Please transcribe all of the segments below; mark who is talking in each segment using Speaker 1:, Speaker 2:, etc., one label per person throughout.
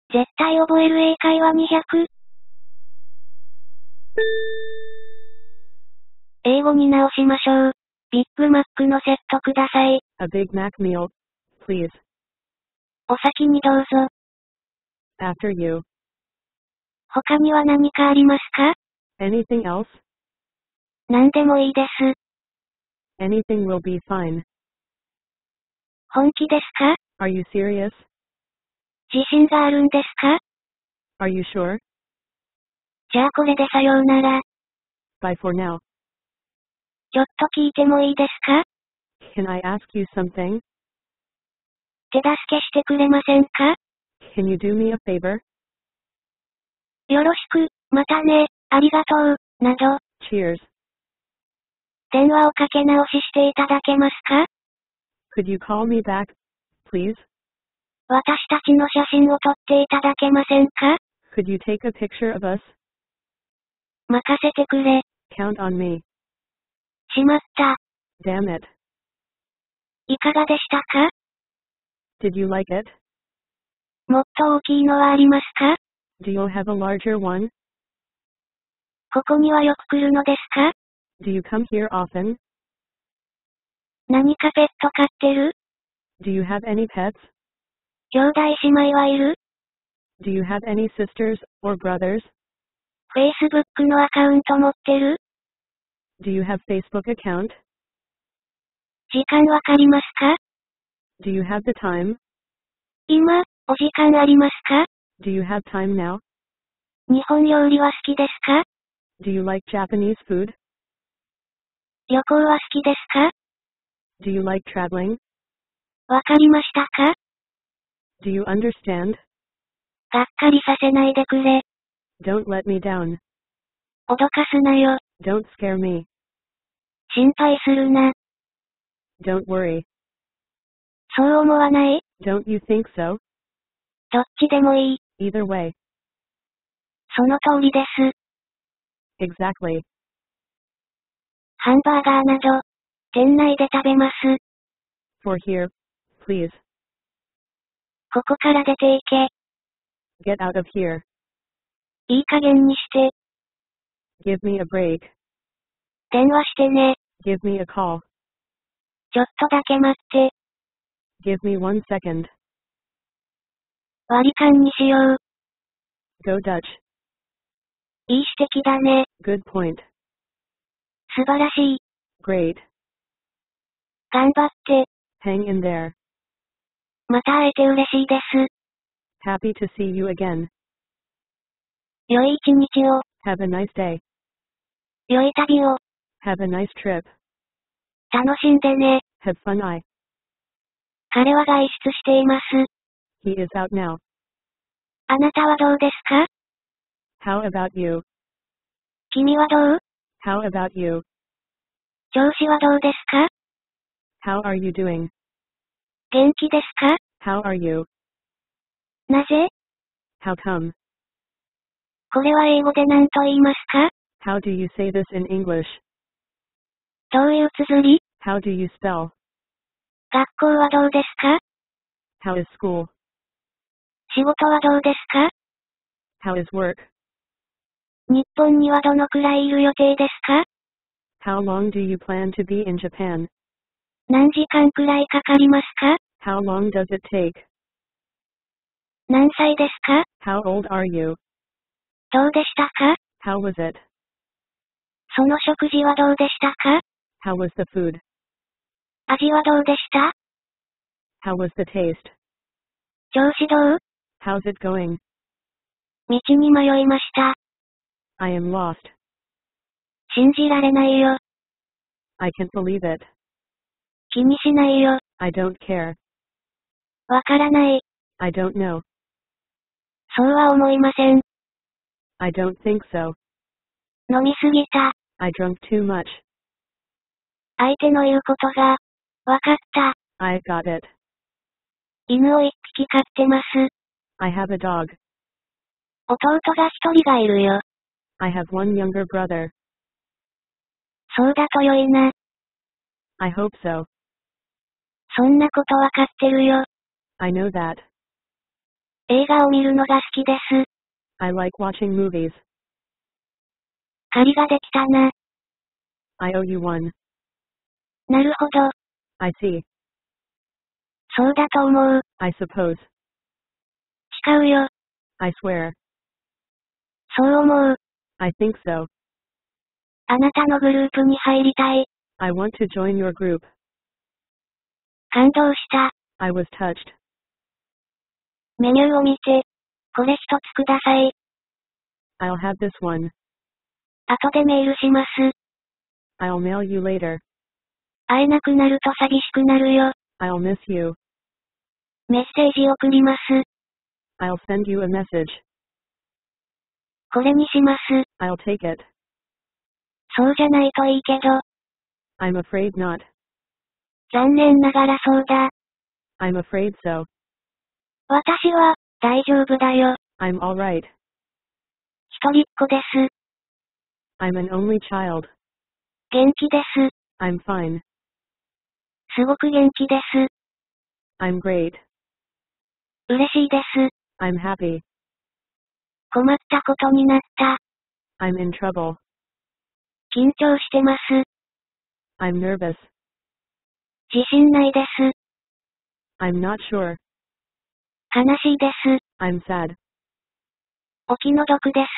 Speaker 1: 絶対覚える英会話200。英語に直しましょう。ビッグマックのセットください。
Speaker 2: A Big Mac meal, please.
Speaker 1: お先にどうぞ。
Speaker 2: After you.
Speaker 1: 他には何かありますか？
Speaker 2: Anything else?
Speaker 1: 何でもいいです。
Speaker 2: Anything will be fine.
Speaker 1: 本気ですか？
Speaker 2: Are you serious?
Speaker 1: 自信があるんですか？
Speaker 2: Are you sure?
Speaker 1: じゃあこれでさようなら。
Speaker 2: Bye for now.
Speaker 1: ちょっと聞いてもいいですか？
Speaker 2: Can I ask you something?
Speaker 1: 手助けしてくれませんか？
Speaker 2: Can you do me a favor?
Speaker 1: よろしく、またね、ありがとう、など。
Speaker 2: Cheers.
Speaker 1: 電話をかけ直ししていただけますか？
Speaker 2: Could you call me back, please?
Speaker 1: 私たちの写真を撮っていただけませんか？
Speaker 2: Could you take a picture of us?
Speaker 1: 任せてくれ。
Speaker 2: Count on me.
Speaker 1: しまった。
Speaker 2: Damn it.
Speaker 1: いかがでしたか？
Speaker 2: Did you like it?
Speaker 1: もっと大きいのはありますか？
Speaker 2: Do you have a larger one?
Speaker 1: ここにはよく来るのですか？
Speaker 2: Do you come here often?
Speaker 1: 何かペット飼ってる？
Speaker 2: Do you have any pets?
Speaker 1: 兄弟姉妹はいる？
Speaker 2: Do you have any sisters or brothers?
Speaker 1: Facebook のアカウント持ってる？
Speaker 2: Do you have Facebook account?
Speaker 1: 時間わかりますか？
Speaker 2: Do you have the time?
Speaker 1: 今、お時間ありますか？
Speaker 2: Do you have time now?
Speaker 1: 日本料理は好きですか？
Speaker 2: Do you like Japanese food?
Speaker 1: 旅行は好きですか？
Speaker 2: Do you like traveling?
Speaker 1: わかりましたか？
Speaker 2: Do you understand?
Speaker 1: がっかりさせないでくれ。
Speaker 2: Don't let me down.
Speaker 1: 脅かすなよ。
Speaker 2: Don't scare me.
Speaker 1: 心配するな。
Speaker 2: Don't worry.
Speaker 1: そう思わない？
Speaker 2: Don't you think so?
Speaker 1: どっちでもいい。
Speaker 2: Either way.
Speaker 1: その通りです。
Speaker 2: Exactly.
Speaker 1: ハンバーガーなど、店内で食べます。
Speaker 2: For here, please.
Speaker 1: ここから出ていけ。
Speaker 2: Get out of here.
Speaker 1: いい加減にして。
Speaker 2: Give me a break.
Speaker 1: 電話してね。
Speaker 2: Give me a call.
Speaker 1: ちょっとだけ待って。
Speaker 2: Give me 1 second.
Speaker 1: 割り勘にしよう。
Speaker 2: Go Dutch.
Speaker 1: いい指摘だね。
Speaker 2: Good point.
Speaker 1: 素晴らしい。
Speaker 2: Great.
Speaker 1: 頑張って。
Speaker 2: Hang in there.
Speaker 1: また会えて嬉しいです。
Speaker 2: Happy to see you again.
Speaker 1: 良い一日を。
Speaker 2: Have a nice day.
Speaker 1: 良い旅を。
Speaker 2: Have a nice trip.
Speaker 1: 楽しんでね。
Speaker 2: Have fun.
Speaker 1: 彼は外出しています。
Speaker 2: He is out now.
Speaker 1: あなたはどうですか？
Speaker 2: How about you?
Speaker 1: 君はどう？
Speaker 2: How about you?
Speaker 1: 調子はどうですか？
Speaker 2: How are you doing?
Speaker 1: 元気ですか？
Speaker 2: How are you?
Speaker 1: なぜ？
Speaker 2: How come?
Speaker 1: これは英語で何と言いますか？
Speaker 2: How do you say this in English?
Speaker 1: どういう綴り？
Speaker 2: How do you spell?
Speaker 1: 学校はどうですか？
Speaker 2: How is school?
Speaker 1: 仕事はどうですか？
Speaker 2: How is work?
Speaker 1: 日本にはどのくらいいる予定ですか？
Speaker 2: How long do you plan to be in Japan?
Speaker 1: 何時間くらいかかりますか？
Speaker 2: How long does it take?
Speaker 1: 何歳ですか？
Speaker 2: How old are you?
Speaker 1: どうでしたか？
Speaker 2: How was it?
Speaker 1: その食事はどうでしたか？
Speaker 2: How was the food?
Speaker 1: 味はどうでした？
Speaker 2: How was the taste?
Speaker 1: 調子どう？
Speaker 2: How's it going?
Speaker 1: 道に迷いました。
Speaker 2: I am lost.
Speaker 1: 信じられないよ。
Speaker 2: I can't believe it.
Speaker 1: 気にしないよ。
Speaker 2: I don't care.
Speaker 1: わからない。
Speaker 2: I don't know.
Speaker 1: そうは思いません。
Speaker 2: I don't think so.
Speaker 1: 飲みすぎた。
Speaker 2: I drunk too much.
Speaker 1: 相手の言うことが、わかった。
Speaker 2: I got it.
Speaker 1: 犬を一匹飼ってます。
Speaker 2: I have a dog.
Speaker 1: 弟が一人がいるよ。
Speaker 2: I have one younger brother.
Speaker 1: そうだと良いな。
Speaker 2: I hope so.
Speaker 1: そんなことわかってるよ。
Speaker 2: I know that.
Speaker 1: 映画を見るのが好きです。
Speaker 2: I like watching movies.
Speaker 1: 借りができたな。
Speaker 2: I owe you one.
Speaker 1: なるほど。
Speaker 2: I see.
Speaker 1: そうだと思う。
Speaker 2: I suppose.
Speaker 1: 誓うよ。
Speaker 2: I swear.
Speaker 1: そう思う。
Speaker 2: I think so.
Speaker 1: あなたのグループに入りたい。
Speaker 2: I want to join your group.
Speaker 1: 感動した。
Speaker 2: I was touched.
Speaker 1: メニューを見て、これ一つください。
Speaker 2: I'll have this one.
Speaker 1: 後でメールします。
Speaker 2: I'll mail you later.
Speaker 1: 会えなくなると寂しくなるよ。
Speaker 2: I'll miss you.
Speaker 1: メッセージ送ります。
Speaker 2: I'll send you a message.
Speaker 1: これにします。
Speaker 2: I'll take it.
Speaker 1: そうじゃないといいけど。
Speaker 2: I'm afraid not.
Speaker 1: 残念ながらそうだ。
Speaker 2: I'm afraid so.
Speaker 1: 私は、大丈夫だよ。
Speaker 2: I'm all right.
Speaker 1: 一人っ子です。
Speaker 2: I'm an only child.
Speaker 1: 元気です。
Speaker 2: I'm fine.
Speaker 1: すごく元気です。
Speaker 2: I'm great.
Speaker 1: 嬉しいです。
Speaker 2: I'm happy.
Speaker 1: 困ったことになった。
Speaker 2: I'm in trouble.
Speaker 1: 緊張してます。
Speaker 2: I'm nervous.
Speaker 1: 自信ないです。
Speaker 2: I'm not sure.
Speaker 1: 悲しいです。
Speaker 2: I'm sad.
Speaker 1: お気の毒です。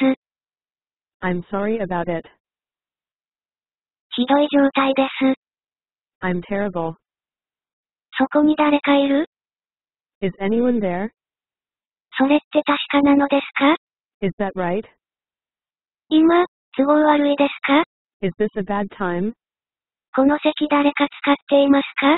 Speaker 2: I'm sorry about it.
Speaker 1: ひどい状態です。
Speaker 2: I'm terrible.
Speaker 1: そこに誰かいる？
Speaker 2: Is anyone there?
Speaker 1: それって確かなのですか？
Speaker 2: Is that right?
Speaker 1: 今、都合悪いですか？
Speaker 2: Is this a bad time?
Speaker 1: この席誰か使っていますか？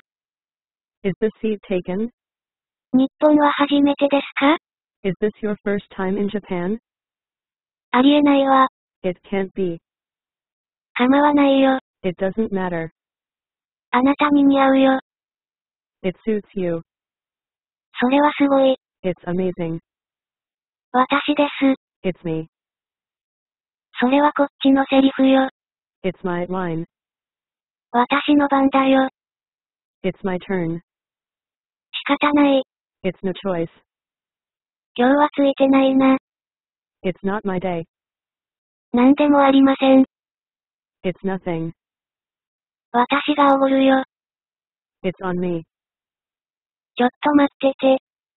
Speaker 2: Is this seat taken?
Speaker 1: 日本は初めてですか？
Speaker 2: Is this your first time in Japan?
Speaker 1: ありえないわ。
Speaker 2: It can't be.
Speaker 1: 構わないよ。
Speaker 2: It doesn't matter.
Speaker 1: あなたに似合うよ。
Speaker 2: It suits you.
Speaker 1: それはすごい。
Speaker 2: It's amazing.
Speaker 1: 私です。
Speaker 2: It's me.
Speaker 1: それはこっちのセリフよ。
Speaker 2: It's my line.
Speaker 1: 私の番だよ。
Speaker 2: It's my turn.
Speaker 1: 仕方ない。
Speaker 2: It's no choice.
Speaker 1: 今日はついてないな。
Speaker 2: It's not my day.
Speaker 1: なんでもありません。
Speaker 2: It's nothing.
Speaker 1: 私がおごるよ。
Speaker 2: It's on me.
Speaker 1: ちょっと待ってて。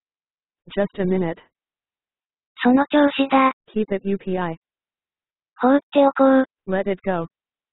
Speaker 2: Just a minute.
Speaker 1: その調子だ。
Speaker 2: Keep it UPI.
Speaker 1: 放っておこう。
Speaker 2: Let it go.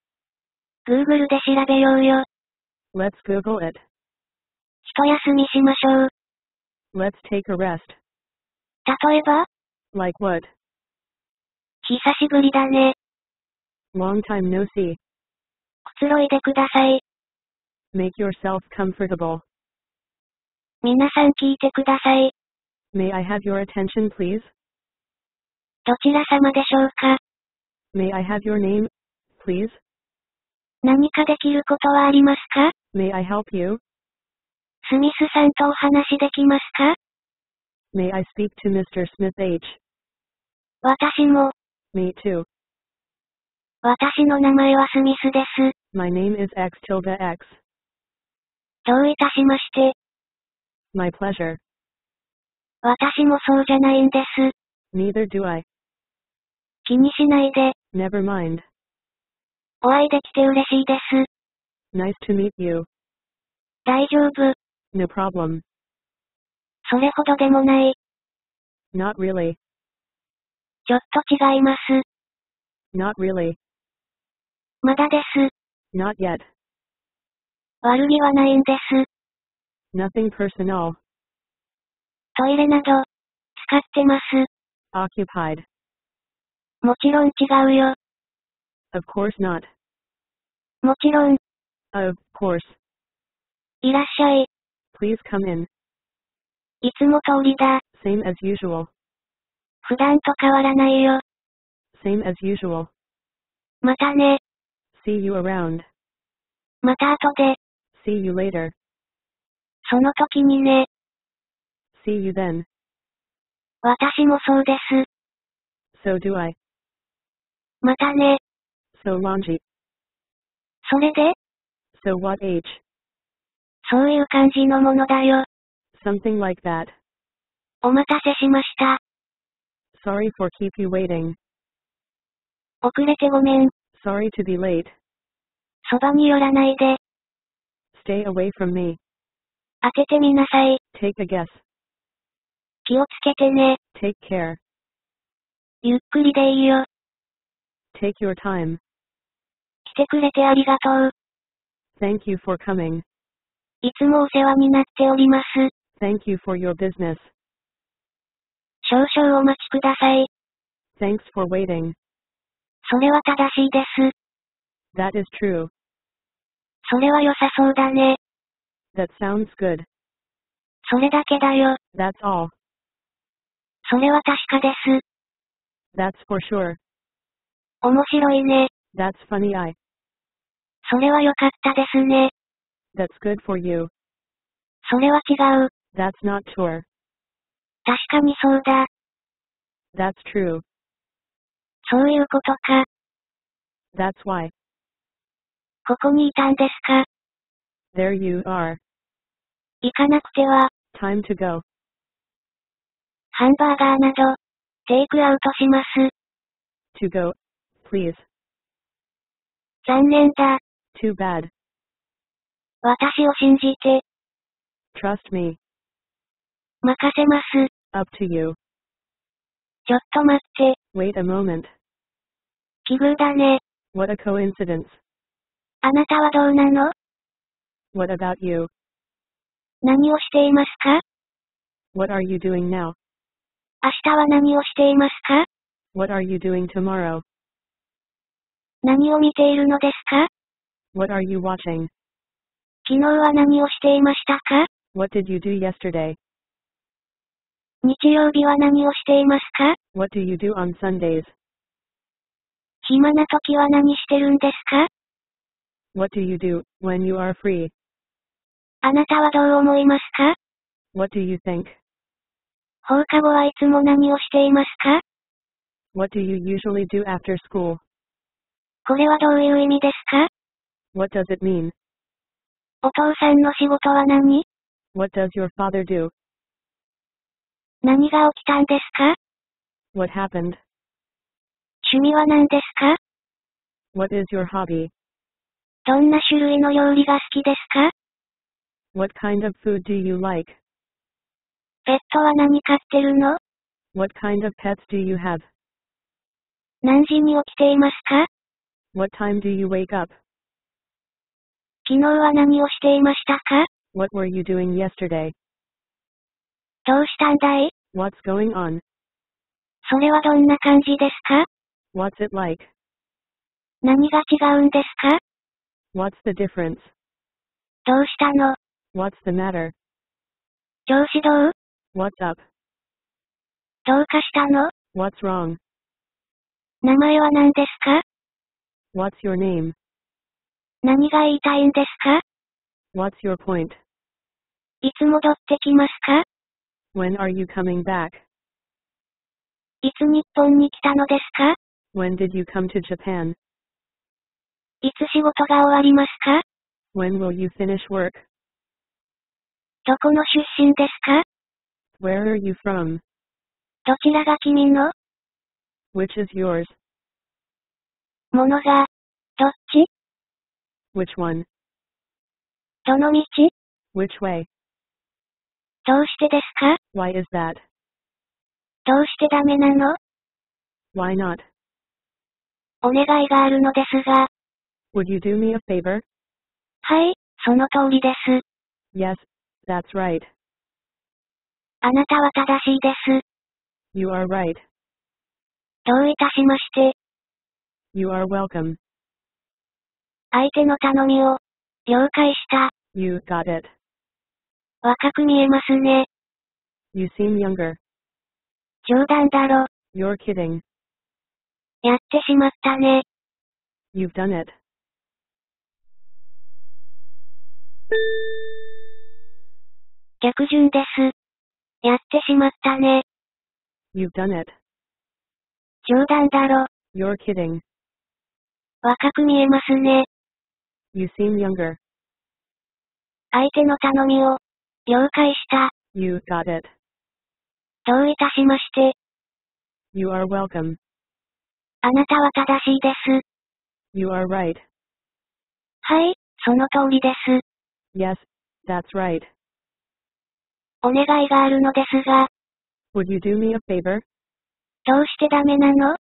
Speaker 1: Google で調べようよ。
Speaker 2: Let's Google it.
Speaker 1: 一休みしましょう。
Speaker 2: Let's take a rest.
Speaker 1: 例えば？
Speaker 2: Like what?
Speaker 1: 久しぶりだね。
Speaker 2: Long time no see.
Speaker 1: くつろいでください。
Speaker 2: Make yourself comfortable.
Speaker 1: 皆さん聞いてください。
Speaker 2: May I have your attention, please?
Speaker 1: どちら様でしょうか？
Speaker 2: May I have your name, please?
Speaker 1: 何かできることはありますか？
Speaker 2: May I help you?
Speaker 1: スミスさんとお話できますか？
Speaker 2: May I speak to Mr. Smith H?
Speaker 1: 私も。
Speaker 2: Me too.
Speaker 1: 私の名前はスミスです。
Speaker 2: My name is X tilde X.
Speaker 1: どういたしまして。
Speaker 2: My pleasure.
Speaker 1: 私もそうじゃないんです。
Speaker 2: Neither do I.
Speaker 1: 気にしないで。
Speaker 2: Never mind.
Speaker 1: お会いできて嬉しいです。
Speaker 2: Nice to meet you.
Speaker 1: 大丈夫。
Speaker 2: No problem.
Speaker 1: それほどでもない。
Speaker 2: Not really.
Speaker 1: ちょっと違います。
Speaker 2: Not really.
Speaker 1: まだです。
Speaker 2: Not yet.
Speaker 1: 悪気はないんです。
Speaker 2: Nothing personal.
Speaker 1: トイレなど、使ってます。
Speaker 2: Occupied.
Speaker 1: もちろん違うよ。
Speaker 2: Of course not.
Speaker 1: もちろん、
Speaker 2: Of course.
Speaker 1: いらっしゃい。
Speaker 2: Please come in.
Speaker 1: いつも通りだ。
Speaker 2: Same as usual.
Speaker 1: 普段と変わらないよ。
Speaker 2: Same as usual.
Speaker 1: またね。
Speaker 2: See you around.
Speaker 1: また後で。
Speaker 2: See you later.
Speaker 1: その時にね。
Speaker 2: See you then.
Speaker 1: 私もそうです。
Speaker 2: So do I.
Speaker 1: またね。
Speaker 2: So longy.
Speaker 1: それで？
Speaker 2: So what age?
Speaker 1: そういう感じのものだよ。
Speaker 2: Something like that.
Speaker 1: お待たせしました。
Speaker 2: Sorry for keep you waiting.
Speaker 1: 遅れてごめん。
Speaker 2: Sorry to be late.
Speaker 1: そばに寄らないで。
Speaker 2: Stay away from me.
Speaker 1: 当ててみなさい。
Speaker 2: Take a guess.
Speaker 1: 気をつけてね。
Speaker 2: Take care.
Speaker 1: ゆっくりでいいよ。
Speaker 2: Take your time.
Speaker 1: 来てくれてありがとう。
Speaker 2: Thank you for coming.
Speaker 1: いつもお世話になっております。
Speaker 2: Thank you for your business.
Speaker 1: 少々お待ちください。
Speaker 2: Thanks for waiting.
Speaker 1: それは正しいです。
Speaker 2: That is true.
Speaker 1: それは良さそうだね。
Speaker 2: That sounds good.
Speaker 1: それだけだよ。
Speaker 2: That's all.
Speaker 1: それは確かです。
Speaker 2: That's for sure.
Speaker 1: 面白いね。
Speaker 2: That's funny.
Speaker 1: それは良かったですね。
Speaker 2: That's good for you.
Speaker 1: それは違う。
Speaker 2: That's not sure.
Speaker 1: 確かにそうだ。
Speaker 2: That's true.
Speaker 1: そういうことか。
Speaker 2: That's why.
Speaker 1: ここにいたんですか。
Speaker 2: There you are.
Speaker 1: 行かなくては。
Speaker 2: Time to go.
Speaker 1: ハンバーガーなど、テイクアウトします。
Speaker 2: To go, please.
Speaker 1: 残念だ。
Speaker 2: Too bad.
Speaker 1: 私を信じて。
Speaker 2: Trust me.
Speaker 1: 任せます。
Speaker 2: Up to you.
Speaker 1: ちょっと待って。
Speaker 2: Wait a moment.
Speaker 1: 奇遇だね。
Speaker 2: What a coincidence.
Speaker 1: あなたはどうなの？
Speaker 2: What about you?
Speaker 1: 何をしていますか？
Speaker 2: What are you doing now?
Speaker 1: 明日は何をしていますか？
Speaker 2: What are you doing tomorrow?
Speaker 1: 何を見ているのですか？
Speaker 2: What are you watching?
Speaker 1: 昨日は何をしていましたか？
Speaker 2: What did you do yesterday?
Speaker 1: 日曜日は何をしていますか？
Speaker 2: What do you do on Sundays?
Speaker 1: 暇な時は何してるんですか？
Speaker 2: What do you do when you are free?
Speaker 1: あなたはどう思いますか？
Speaker 2: What do you think?
Speaker 1: 放課後はいつも何をしていますか？
Speaker 2: What do you usually do after school?
Speaker 1: これはどういう意味ですか？
Speaker 2: What does it mean?
Speaker 1: お父さんの仕事は何？
Speaker 2: What does your father do?
Speaker 1: 何が起きたんですか？
Speaker 2: What happened?
Speaker 1: 趣味は何ですか？
Speaker 2: What is your hobby?
Speaker 1: どんな種類の料理が好きですか？
Speaker 2: What kind of food do you like?
Speaker 1: ペットは何飼ってるの？
Speaker 2: What kind of pets do you have?
Speaker 1: 何時に起きていますか？
Speaker 2: What time do you wake up?
Speaker 1: 昨日は何をしていましたか？
Speaker 2: What were you doing yesterday?
Speaker 1: どうしたんだい？
Speaker 2: What's going on?
Speaker 1: それはどんな感じですか？
Speaker 2: What's it like?
Speaker 1: 何が違うんですか？
Speaker 2: What's the difference?
Speaker 1: どうしたの？
Speaker 2: What's the matter?
Speaker 1: 調子どう？
Speaker 2: What's up?
Speaker 1: どうかしたの？
Speaker 2: What's wrong?
Speaker 1: 名前は何ですか？
Speaker 2: What's your name?
Speaker 1: 何が言いたいんですか？
Speaker 2: What's your point?
Speaker 1: いつ戻ってきますか？
Speaker 2: When are you coming back?
Speaker 1: いつ日本に来たのですか？
Speaker 2: When did you come to Japan?
Speaker 1: いつ仕事が終わりますか？
Speaker 2: When will you finish work?
Speaker 1: どこの出身ですか？
Speaker 2: Where are you from?
Speaker 1: どちらが君の？
Speaker 2: Which is yours?
Speaker 1: ものが、どっち？
Speaker 2: Which one?
Speaker 1: どの道？
Speaker 2: Which way?
Speaker 1: どうしてですか？
Speaker 2: Why is that?
Speaker 1: どうしてダメなの？
Speaker 2: Why not?
Speaker 1: お願いがあるのですが。
Speaker 2: Would you do me a favor?
Speaker 1: はい、その通りです。
Speaker 2: Yes, that's right.
Speaker 1: あなたは正しいです。
Speaker 2: You are right.
Speaker 1: どういたしまして。
Speaker 2: You are welcome.
Speaker 1: 相手の頼みを、了解した。
Speaker 2: You got it.
Speaker 1: 若く見えますね。
Speaker 2: You seem younger.
Speaker 1: 冗談だろ。
Speaker 2: You're kidding.
Speaker 1: やってしまったね。
Speaker 2: You've done it.
Speaker 1: 逆順です。やってしまったね。
Speaker 2: You've done it.
Speaker 1: 冗談だろ。
Speaker 2: You're kidding.
Speaker 1: 若く見えますね。
Speaker 2: You seem younger.
Speaker 1: 相手の頼みを、了解した。
Speaker 2: You got it.
Speaker 1: どういたしまして。
Speaker 2: You are welcome.
Speaker 1: あなたは正しいです。
Speaker 2: You are right.
Speaker 1: はい、その通りです。
Speaker 2: Yes, that's right.
Speaker 1: お願いがあるのですが。
Speaker 2: Would you do me a favor?
Speaker 1: どうしてダメなの？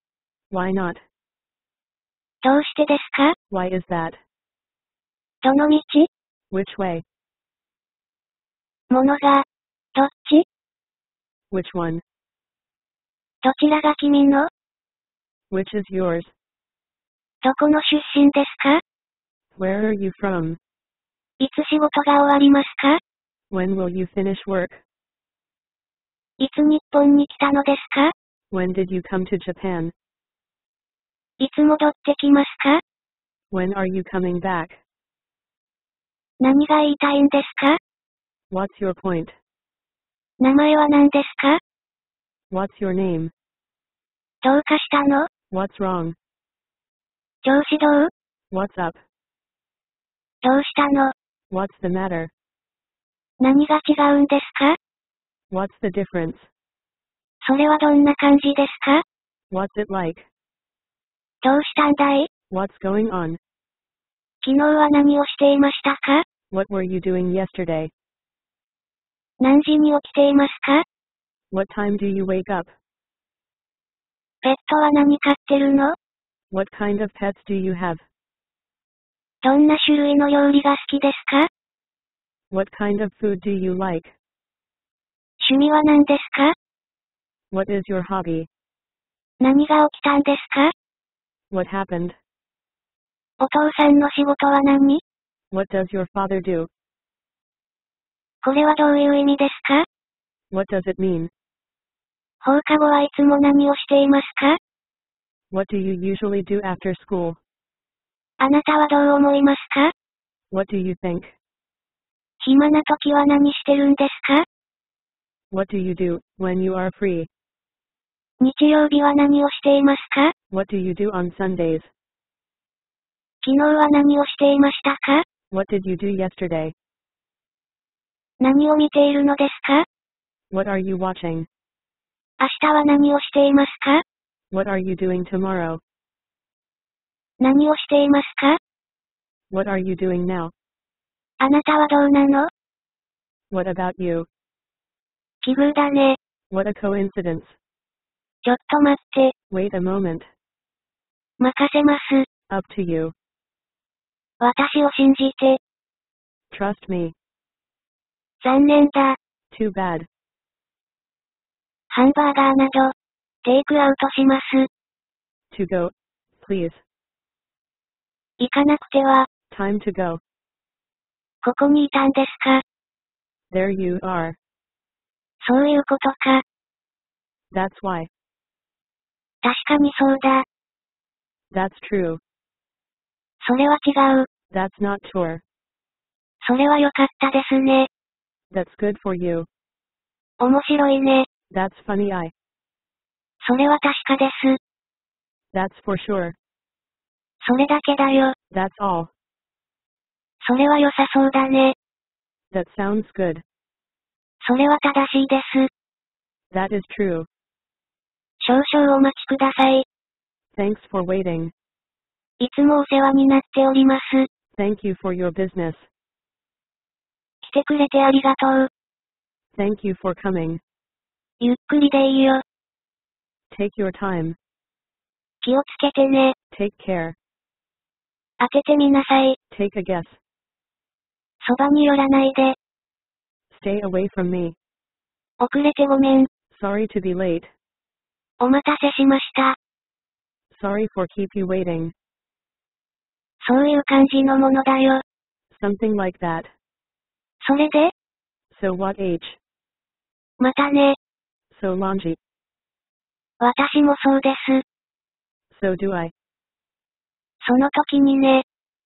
Speaker 2: Why not?
Speaker 1: どうしてですか？
Speaker 2: Why is that?
Speaker 1: どの道？
Speaker 2: Which way?
Speaker 1: ものが、どっち？
Speaker 2: Which one?
Speaker 1: どちらが君の？
Speaker 2: Which is yours?
Speaker 1: どこの出身ですか？
Speaker 2: Where are you from?
Speaker 1: いつ仕事が終わりますか？
Speaker 2: When will you finish work?
Speaker 1: いつ日本に来たのですか？
Speaker 2: When did you come to Japan?
Speaker 1: いつ戻ってきますか？
Speaker 2: When are you coming back?
Speaker 1: 何が言いたいんですか？
Speaker 2: What's your point?
Speaker 1: 名前は何ですか？
Speaker 2: What's your name?
Speaker 1: どうかしたの？
Speaker 2: What's wrong?
Speaker 1: 調子どう？
Speaker 2: What's up?
Speaker 1: どうしたの？
Speaker 2: What's the matter?
Speaker 1: 何が違うんですか？
Speaker 2: What's the difference?
Speaker 1: それはどんな感じですか？
Speaker 2: What's it like?
Speaker 1: どうしたんだい？
Speaker 2: What's going on?
Speaker 1: 昨日は何をしていましたか？
Speaker 2: What were you doing yesterday?
Speaker 1: 何時に起きていますか？
Speaker 2: What time do you wake up?
Speaker 1: ペットは何飼ってるの？
Speaker 2: What kind of pets do you have?
Speaker 1: どんな種類の料理が好きですか？
Speaker 2: What kind of food do you like?
Speaker 1: 趣味は何ですか？
Speaker 2: What is your hobby?
Speaker 1: 何が起きたんですか？
Speaker 2: What happened?
Speaker 1: お父さんの仕事は何？
Speaker 2: What does your father do?
Speaker 1: これはどういう意味ですか？
Speaker 2: What does it mean?
Speaker 1: 放課後はいつも何をしていますか？
Speaker 2: What do you usually do after school?
Speaker 1: あなたはどう思いますか？
Speaker 2: What do you think?
Speaker 1: 暇な時は何してるんですか？
Speaker 2: What do you do when you are free?
Speaker 1: 日曜日は何をしていますか？
Speaker 2: What do you do on Sundays?
Speaker 1: 昨日は何をしていましたか？
Speaker 2: What did you do yesterday?
Speaker 1: 何を見ているのですか？
Speaker 2: What are you watching?
Speaker 1: 明日は何をしていますか？
Speaker 2: What are you doing tomorrow?
Speaker 1: 何をしていますか？
Speaker 2: What are you doing now?
Speaker 1: あなたはどうなの？
Speaker 2: What about you?
Speaker 1: 奇遇だね。
Speaker 2: What a coincidence.
Speaker 1: ちょっと待って。
Speaker 2: Wait a moment.
Speaker 1: 任せます。
Speaker 2: Up to you.
Speaker 1: 私を信じて。
Speaker 2: Trust me.
Speaker 1: 残念だ。
Speaker 2: Too bad.
Speaker 1: ハンバーガーなど、テイクアウトします。
Speaker 2: To go, please.
Speaker 1: 行かなくては。
Speaker 2: Time to go.
Speaker 1: ここにいたんですか？
Speaker 2: There you are.
Speaker 1: そういうことか。
Speaker 2: That's why.
Speaker 1: 確かにそうだ。
Speaker 2: That's true.
Speaker 1: それは違う。
Speaker 2: That's not sure.
Speaker 1: それは良かったですね。
Speaker 2: That's good for you.
Speaker 1: 面白いね。
Speaker 2: That's funny.
Speaker 1: それは確かです。
Speaker 2: That's for sure.
Speaker 1: それだけだよ。
Speaker 2: That's all.
Speaker 1: それは良さそうだね。
Speaker 2: That sounds good.
Speaker 1: それは正しいです。
Speaker 2: That is true.
Speaker 1: 少々お待ちください。
Speaker 2: Thanks for waiting.
Speaker 1: いつもお世話になっております。
Speaker 2: Thank you for your business.
Speaker 1: 来てくれてありがとう。
Speaker 2: Thank you for coming.
Speaker 1: ゆっくりでいいよ。
Speaker 2: Take your time.
Speaker 1: 気をつけてね。
Speaker 2: Take care.
Speaker 1: 当ててみなさい。
Speaker 2: Take a guess.
Speaker 1: そばに寄らないで。
Speaker 2: Stay away from me.
Speaker 1: 遅れてごめん。
Speaker 2: Sorry to be late.
Speaker 1: お待たせしました。
Speaker 2: Sorry for keep you waiting.
Speaker 1: そういう感じのものだよ。
Speaker 2: Something like that.
Speaker 1: それで？
Speaker 2: So what age?
Speaker 1: またね。
Speaker 2: So longy.
Speaker 1: 私もそうです。
Speaker 2: So do I.
Speaker 1: その時にね。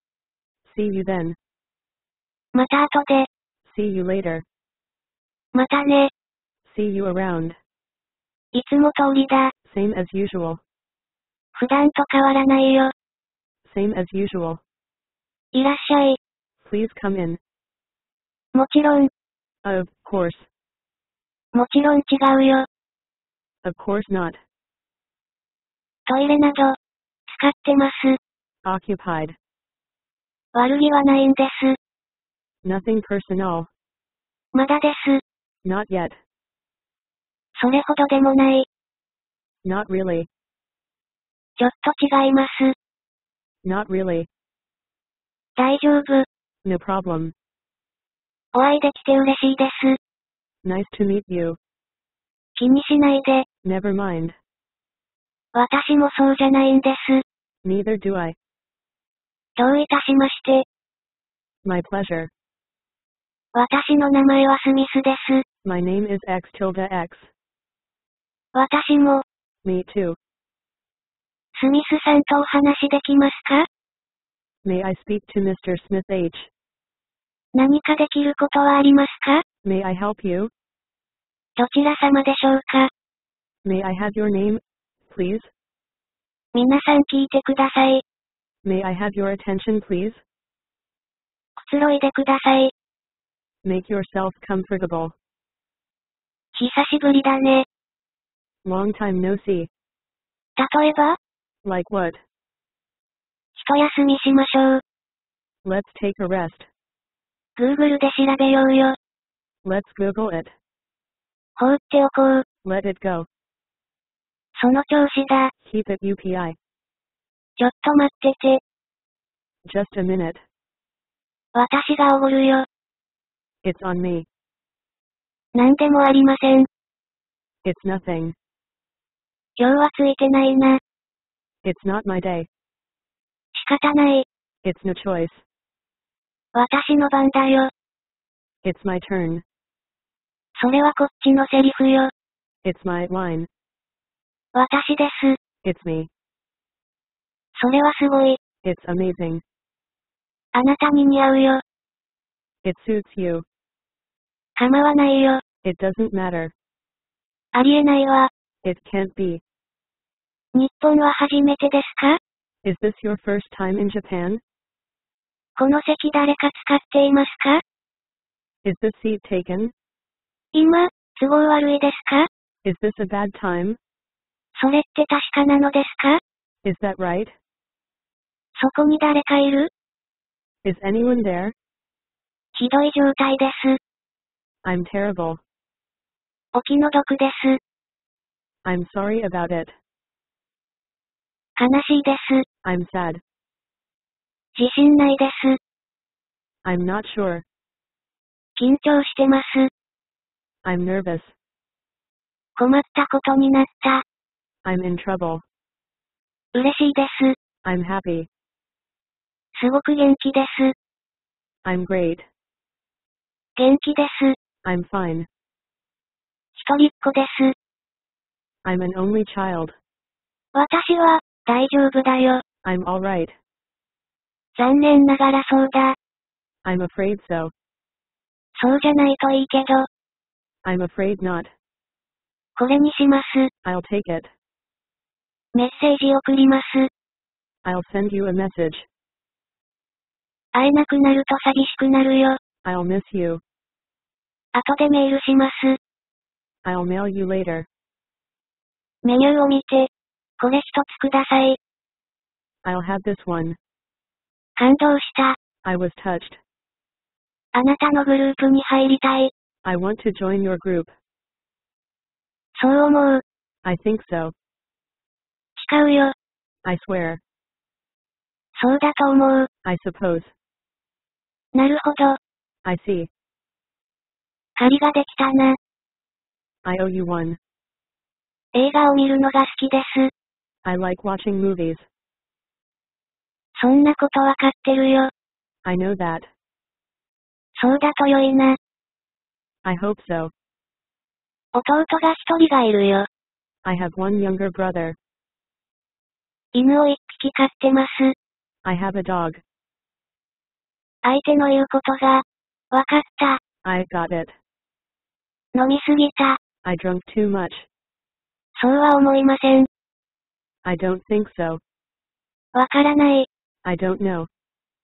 Speaker 2: See you then.
Speaker 1: また後で。
Speaker 2: See you later.
Speaker 1: またね。
Speaker 2: See you around.
Speaker 1: いつも通りだ。
Speaker 2: Same as usual.
Speaker 1: 普段と変わらないよ。
Speaker 2: Same as usual.
Speaker 1: いらっしゃい。
Speaker 2: Please come in.
Speaker 1: もちろん。
Speaker 2: Of course.
Speaker 1: もちろん違うよ。
Speaker 2: Of course not.
Speaker 1: トイレなど、使ってます。
Speaker 2: Occupied.
Speaker 1: 悪気はないんです。
Speaker 2: Nothing personal.
Speaker 1: まだです。
Speaker 2: Not yet.
Speaker 1: それほどでもない。
Speaker 2: Not really.
Speaker 1: ちょっと違います。
Speaker 2: Not really.
Speaker 1: 大丈夫。
Speaker 2: No problem.
Speaker 1: お会いできて嬉しいです。
Speaker 2: Nice to meet you.
Speaker 1: 気にしないで。
Speaker 2: Never mind.
Speaker 1: 私もそうじゃないんです。
Speaker 2: Neither do I.
Speaker 1: どういたしまして。
Speaker 2: My pleasure.
Speaker 1: 私の名前はスミスです。
Speaker 2: My name is X tilde X.
Speaker 1: 私も、
Speaker 2: Me too.
Speaker 1: スミスさんとお話できますか？
Speaker 2: May I speak to Mr. Smith H?
Speaker 1: 何かできることはありますか？
Speaker 2: May I help you?
Speaker 1: どちら様でしょうか？
Speaker 2: May I have your name, please?
Speaker 1: 皆さん聞いてください。
Speaker 2: May I have your attention, please?
Speaker 1: くつろいでください。
Speaker 2: Make yourself comfortable.
Speaker 1: 久しぶりだね。
Speaker 2: Long time no see.
Speaker 1: 例えば？
Speaker 2: Like what?
Speaker 1: 一休みしましょう。
Speaker 2: Let's take a rest.
Speaker 1: Google で調べようよ。
Speaker 2: Let's Google it.
Speaker 1: 放っておこう。
Speaker 2: Let it go.
Speaker 1: その調子だ。
Speaker 2: Keep it UPI.
Speaker 1: ちょっと待ってて。
Speaker 2: Just a minute.
Speaker 1: 私がおごるよ。
Speaker 2: It's on me.
Speaker 1: なんでもありません。
Speaker 2: It's nothing.
Speaker 1: 今日はついてないな。
Speaker 2: It's not my day.
Speaker 1: 仕方ない。
Speaker 2: It's no choice.
Speaker 1: 私の番だよ。
Speaker 2: It's my turn.
Speaker 1: それはこっちのセリフよ。
Speaker 2: It's my line.
Speaker 1: 私です。
Speaker 2: It's me.
Speaker 1: それはすごい。
Speaker 2: It's amazing.
Speaker 1: あなたに似合うよ。
Speaker 2: It suits you.
Speaker 1: 構わないよ。
Speaker 2: It doesn't matter.
Speaker 1: ありえないわ。
Speaker 2: It can't be.
Speaker 1: 日本は初めてですか？
Speaker 2: Is this your first time in Japan?
Speaker 1: この席誰か使っていますか？
Speaker 2: Is this seat taken?
Speaker 1: 今、都合悪いですか？
Speaker 2: Is this a bad time?
Speaker 1: それって確かなのですか？
Speaker 2: Is that right?
Speaker 1: そこに誰かいる？
Speaker 2: Is anyone there?
Speaker 1: ひどい状態です。
Speaker 2: I'm terrible.
Speaker 1: お気の毒です。
Speaker 2: I'm sorry about it.
Speaker 1: 悲しいです。
Speaker 2: I'm sad.
Speaker 1: 自信ないです。
Speaker 2: I'm not sure.
Speaker 1: 緊張してます。
Speaker 2: I'm nervous.
Speaker 1: 困ったことになった。
Speaker 2: I'm in trouble.
Speaker 1: 嬉しいです。
Speaker 2: I'm happy.
Speaker 1: すごく元気です。
Speaker 2: I'm great.
Speaker 1: 元気です。
Speaker 2: I'm fine.
Speaker 1: 一人っ子です。
Speaker 2: I'm an only child.
Speaker 1: 私は、大丈夫だよ。
Speaker 2: I'm alright.
Speaker 1: 残念ながらそうだ。
Speaker 2: I'm afraid so.
Speaker 1: そうじゃないといいけど。
Speaker 2: I'm afraid not.
Speaker 1: これにします。
Speaker 2: I'll take it.
Speaker 1: メッセージ送ります。
Speaker 2: I'll send you a message.
Speaker 1: 会えなくなると寂しくなるよ。
Speaker 2: I'll miss you.
Speaker 1: 後でメールします。
Speaker 2: I'll mail you later.
Speaker 1: メニューを見て、これ一つください。
Speaker 2: I'll have this one.
Speaker 1: 感動した。
Speaker 2: I was touched.
Speaker 1: あなたのグループに入りたい。
Speaker 2: I want to join your group.
Speaker 1: そう思う。
Speaker 2: I think so.
Speaker 1: 誓うよ。
Speaker 2: I swear.
Speaker 1: そうだと思う。
Speaker 2: I suppose.
Speaker 1: なるほど。
Speaker 2: I see.
Speaker 1: 借りができたな。
Speaker 2: I owe you one.
Speaker 1: 映画を見るのが好きです。
Speaker 2: I like watching movies.
Speaker 1: そんなことわかってるよ。
Speaker 2: I know that.
Speaker 1: そうだと良いな。
Speaker 2: I hope so.
Speaker 1: 弟が一人がいるよ。
Speaker 2: I have one younger brother.
Speaker 1: 犬を一匹飼ってます。
Speaker 2: I have a dog.
Speaker 1: 相手の言うことが、わかった。
Speaker 2: I got it.
Speaker 1: 飲みすぎた。
Speaker 2: I drunk too much.
Speaker 1: そうは思いません。
Speaker 2: I don't think so.
Speaker 1: わからない。
Speaker 2: I don't know.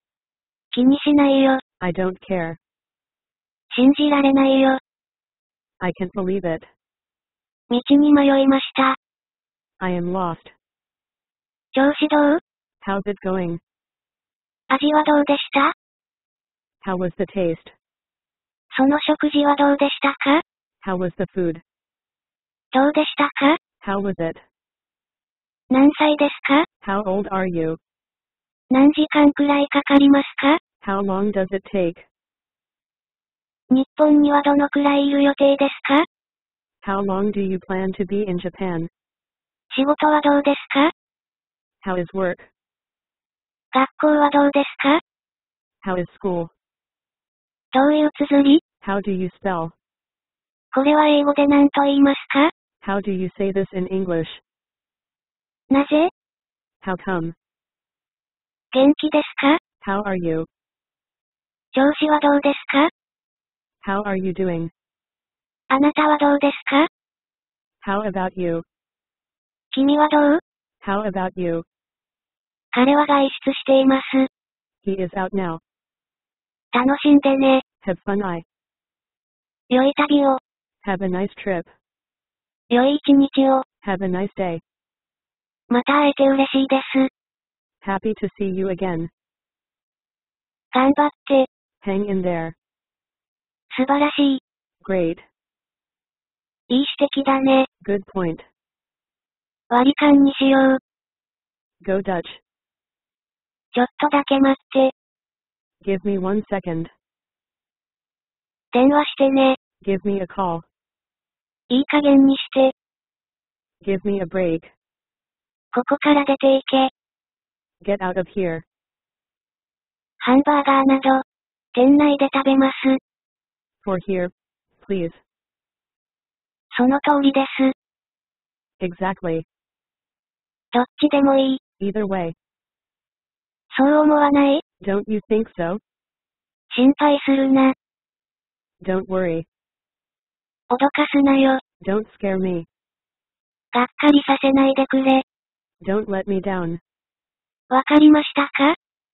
Speaker 1: 気にしないよ。
Speaker 2: I don't care.
Speaker 1: 信じられないよ。
Speaker 2: I can't believe it.
Speaker 1: 道に迷いました。
Speaker 2: I am lost.
Speaker 1: 調子どう？
Speaker 2: How's it going?
Speaker 1: 味はどうでした？
Speaker 2: How was the taste?
Speaker 1: その食事はどうでしたか？
Speaker 2: How was the food?
Speaker 1: どうでしたか？
Speaker 2: How was it?
Speaker 1: 何歳ですか？
Speaker 2: How old are you?
Speaker 1: 何時間くらいかかりますか？
Speaker 2: How long does it take?
Speaker 1: 日本にはどのくらいいる予定ですか？
Speaker 2: How long do you plan to be in Japan?
Speaker 1: 仕事はどうですか？
Speaker 2: How is work?
Speaker 1: 学校はどうですか？
Speaker 2: How is school?
Speaker 1: どういう綴り？
Speaker 2: How do you spell?
Speaker 1: これは英語で何と言いますか？
Speaker 2: How do you say this in English?
Speaker 1: なぜ？
Speaker 2: How come?
Speaker 1: 元気ですか？
Speaker 2: How are you?
Speaker 1: 調子はどうですか？
Speaker 2: How are you doing?
Speaker 1: あなたはどうですか？
Speaker 2: How about you?
Speaker 1: 君はどう？
Speaker 2: How about you?
Speaker 1: 彼は外出しています。
Speaker 2: He is out now.
Speaker 1: 楽しんでね。
Speaker 2: Have fun.
Speaker 1: 良い旅を。
Speaker 2: Have a nice trip.
Speaker 1: 良い一日を。
Speaker 2: Have a nice day.
Speaker 1: また会えて嬉しいです。
Speaker 2: Happy to see you again.
Speaker 1: 頑張って。
Speaker 2: Hang in there.
Speaker 1: 素晴らしい。
Speaker 2: Great.
Speaker 1: いい指摘だね。
Speaker 2: Good point.
Speaker 1: 割り勘にしよう。
Speaker 2: Go Dutch.
Speaker 1: ちょっとだけ待って。
Speaker 2: Give me 1 second.
Speaker 1: 電話してね。
Speaker 2: Give me a call.
Speaker 1: いい加減にして。
Speaker 2: Give me a break.
Speaker 1: ここから出ていけ。
Speaker 2: Get out of here.
Speaker 1: ハンバーガーなど、店内で食べます。
Speaker 2: For here, please.
Speaker 1: その通りです。
Speaker 2: Exactly.
Speaker 1: どっちでもいい。
Speaker 2: Either way.
Speaker 1: そう思わない？
Speaker 2: Don't you think so?
Speaker 1: 心配するな。
Speaker 2: Don't worry.
Speaker 1: 脅かすなよ。
Speaker 2: Don't scare me.
Speaker 1: がっかりさせないでくれ。
Speaker 2: Don't let me down.
Speaker 1: わかりましたか？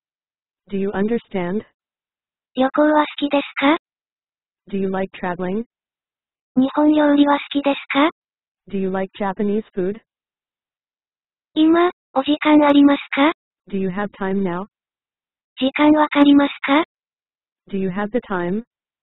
Speaker 2: Do you understand?
Speaker 1: 旅行は好きですか？
Speaker 2: Do you like traveling?
Speaker 1: 日本料理は好きですか？
Speaker 2: Do you like Japanese food?
Speaker 1: 今、お時間ありますか？
Speaker 2: Do you have time now?
Speaker 1: 時間わかりますか？
Speaker 2: Do you have the time?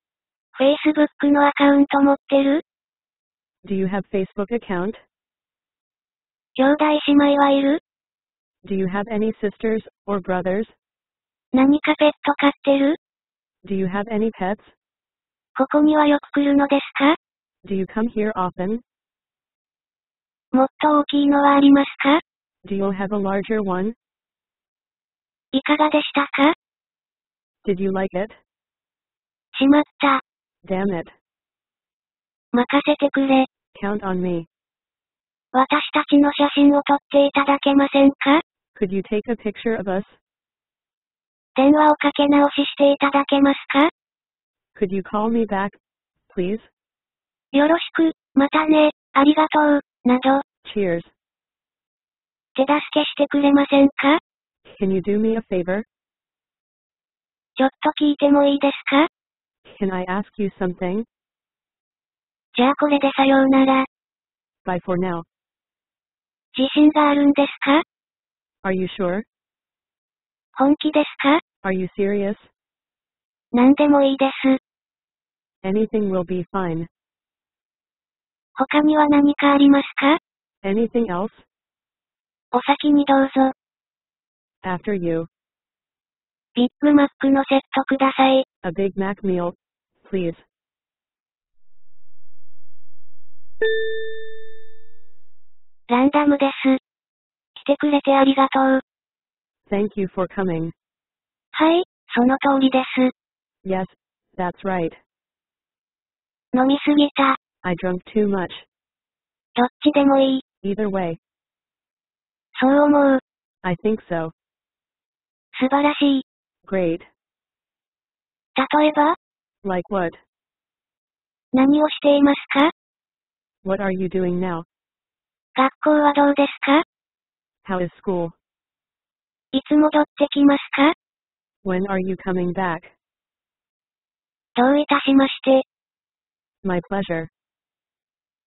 Speaker 1: Facebook のアカウント持ってる？
Speaker 2: Do you have Facebook account?
Speaker 1: 兄弟姉妹はいる？
Speaker 2: Do you have any sisters or brothers?
Speaker 1: 何かペット飼ってる？
Speaker 2: Do you have any pets?
Speaker 1: ここにはよく来るのですか？
Speaker 2: Do you come here often?
Speaker 1: もっと大きいのはありますか？
Speaker 2: Do you have a larger one?
Speaker 1: いかがでしたか？
Speaker 2: Did you like it?
Speaker 1: しまった。
Speaker 2: Damn it.
Speaker 1: 任せてくれ。
Speaker 2: Count on me.
Speaker 1: 私たちの写真を撮っていただけませんか？
Speaker 2: Could you take a picture of us?
Speaker 1: 電話をかけ直ししていただけますか？
Speaker 2: Could you call me back, please?
Speaker 1: よろしく、またね、ありがとう、など、
Speaker 2: Cheers.
Speaker 1: 手助けしてくれませんか？
Speaker 2: Can you do me a favor?
Speaker 1: ちょっと聞いてもいいですか？
Speaker 2: Can I ask you something?
Speaker 1: じゃあこれでさようなら。
Speaker 2: Bye for now.
Speaker 1: 自信があるんですか？
Speaker 2: Are you sure?
Speaker 1: 本気ですか？
Speaker 2: Are you serious?
Speaker 1: 何でもいいです。
Speaker 2: Anything will be fine.
Speaker 1: 他には何かありますか？
Speaker 2: Anything else?
Speaker 1: お先にどうぞ。
Speaker 2: After you.
Speaker 1: ビッグマックのセットください。
Speaker 2: A Big Mac meal, please.
Speaker 1: ランダムです。来てくれてありがとう。
Speaker 2: Thank you for coming.
Speaker 1: はい、その通りです。
Speaker 2: Yes, that's right.
Speaker 1: 飲みすぎた。
Speaker 2: I drank too much.
Speaker 1: どっちでもいい。
Speaker 2: Either way.
Speaker 1: そう思う。
Speaker 2: I think so.
Speaker 1: 素晴らしい。
Speaker 2: Great.
Speaker 1: 例えば、
Speaker 2: Like what?
Speaker 1: 何をしていますか？
Speaker 2: What are you doing now?
Speaker 1: 学校はどうですか？
Speaker 2: How is school?
Speaker 1: いつ戻ってきますか？
Speaker 2: When are you coming back?
Speaker 1: どういたしまして。
Speaker 2: My pleasure.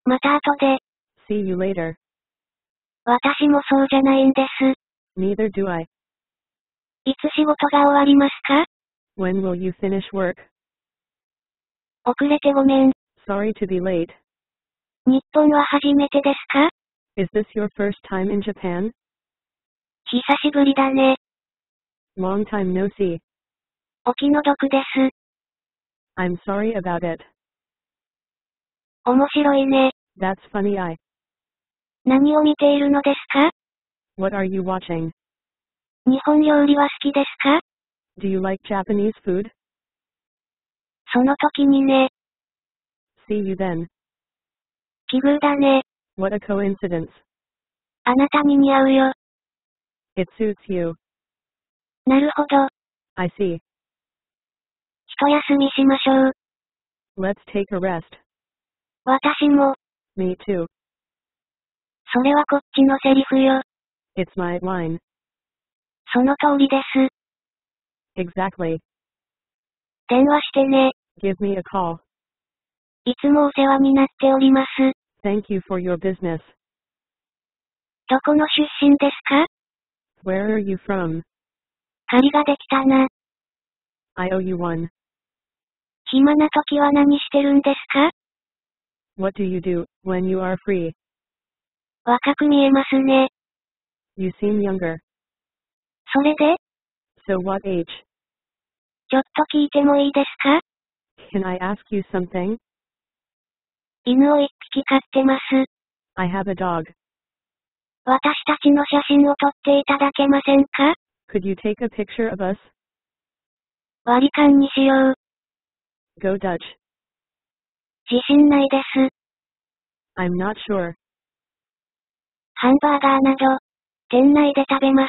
Speaker 1: また後で。
Speaker 2: See you later.
Speaker 1: 私もそうじゃないんです。
Speaker 2: Neither do I.
Speaker 1: いつ仕事が終わりますか？
Speaker 2: When will you finish work?
Speaker 1: 遅れてごめん。
Speaker 2: Sorry to be late.
Speaker 1: 日本は初めてですか？
Speaker 2: Is this your first time in Japan?
Speaker 1: 久しぶりだね。
Speaker 2: Long time no see.
Speaker 1: お気の毒です。
Speaker 2: I'm sorry about it.
Speaker 1: 面白いね。
Speaker 2: That's funny.
Speaker 1: 何を見ているのですか？
Speaker 2: What are you watching?
Speaker 1: 日本料理は好きですか？
Speaker 2: Do you like Japanese food?
Speaker 1: その時にね。
Speaker 2: See you then.
Speaker 1: 奇遇だね。
Speaker 2: What a coincidence.
Speaker 1: あなたに似合うよ。
Speaker 2: It suits you.
Speaker 1: なるほど。
Speaker 2: I see.
Speaker 1: 一休みしましょう。
Speaker 2: Let's take a rest.
Speaker 1: 私も。
Speaker 2: Me too.
Speaker 1: それはこっちのセリフよ。
Speaker 2: It's my line.
Speaker 1: その通りです。
Speaker 2: Exactly.
Speaker 1: 電話してね。
Speaker 2: Give me a call.
Speaker 1: いつもお世話になっております。
Speaker 2: Thank you for your business.
Speaker 1: どこの出身ですか？
Speaker 2: Where are you from?
Speaker 1: 借りができたな。
Speaker 2: I owe you one.
Speaker 1: 暇な時は何してるんですか？
Speaker 2: What do you do when you are free?
Speaker 1: 若く見えますね。
Speaker 2: You seem younger.
Speaker 1: それで？
Speaker 2: So what age?
Speaker 1: ちょっと聞いてもいいですか？
Speaker 2: Can I ask you something?
Speaker 1: 犬を一匹飼ってます。
Speaker 2: I have a dog.
Speaker 1: 私たちの写真を撮っていただけませんか？
Speaker 2: Could you take a picture of us?
Speaker 1: 割り勘にしよう。
Speaker 2: Go Dutch.
Speaker 1: 自信ないです。
Speaker 2: I'm not sure.
Speaker 1: ハンバーガーなど、店内で食べます。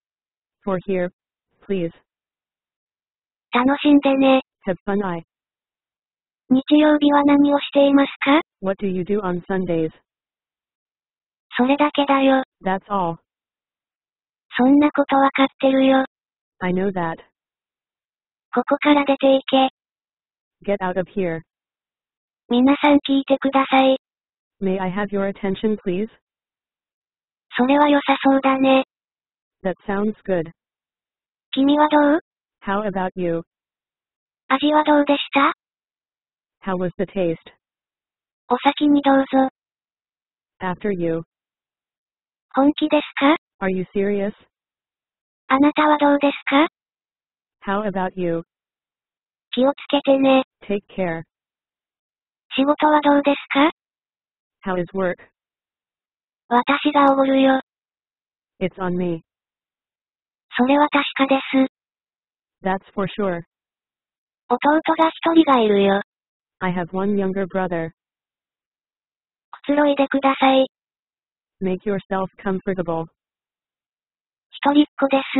Speaker 2: For here, please.
Speaker 1: 楽しんでね。
Speaker 2: Have fun.
Speaker 1: 日曜日は何をしていますか？
Speaker 2: What do you do on Sundays?
Speaker 1: それだけだよ。
Speaker 2: That's all.
Speaker 1: そんなことわかってるよ。
Speaker 2: I know that.
Speaker 1: ここから出ていけ。
Speaker 2: Get out of here.
Speaker 1: 皆さん聞いてください。
Speaker 2: May I have your attention, please?
Speaker 1: それは良さそうだね。
Speaker 2: That sounds good.
Speaker 1: 君はどう？
Speaker 2: How about you?
Speaker 1: 味はどうでした？
Speaker 2: How was the taste?
Speaker 1: お先にどうぞ。
Speaker 2: After you.
Speaker 1: 本気ですか？
Speaker 2: Are you serious?
Speaker 1: あなたはどうですか？
Speaker 2: How about you?
Speaker 1: 気をつけてね。
Speaker 2: Take care.
Speaker 1: 仕事はどうですか？
Speaker 2: How is work?
Speaker 1: 私がおごるよ。
Speaker 2: It's on me.
Speaker 1: それは確かです。
Speaker 2: That's for sure.
Speaker 1: 弟が一人がいるよ。
Speaker 2: I have one younger brother.
Speaker 1: くつろいでください。
Speaker 2: Make yourself comfortable.
Speaker 1: 一人っ子です。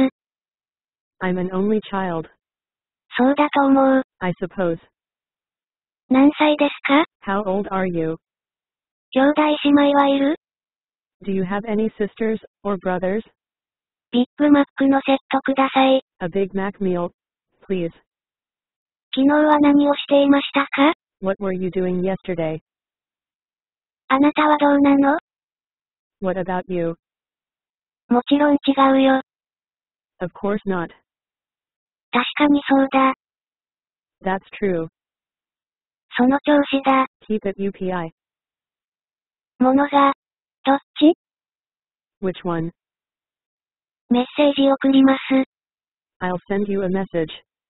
Speaker 2: I'm an only child.
Speaker 1: そうだと思う。
Speaker 2: I suppose.
Speaker 1: 何歳ですか？
Speaker 2: How old are you?
Speaker 1: 兄弟姉妹はいる？
Speaker 2: Do you have any sisters or brothers?
Speaker 1: ビッグマックのセットください。
Speaker 2: A Big Mac meal, please.
Speaker 1: 昨日は何をしていましたか？
Speaker 2: What were you doing yesterday?
Speaker 1: あなたはどうなの？
Speaker 2: What about you?
Speaker 1: もちろん違うよ。
Speaker 2: Of course not.
Speaker 1: 確かにそうだ。
Speaker 2: That's true.
Speaker 1: その調子だ。
Speaker 2: Keep it UPI.
Speaker 1: ものが、どっち？
Speaker 2: Which one?
Speaker 1: メッセージ送ります。
Speaker 2: I'll send you a message.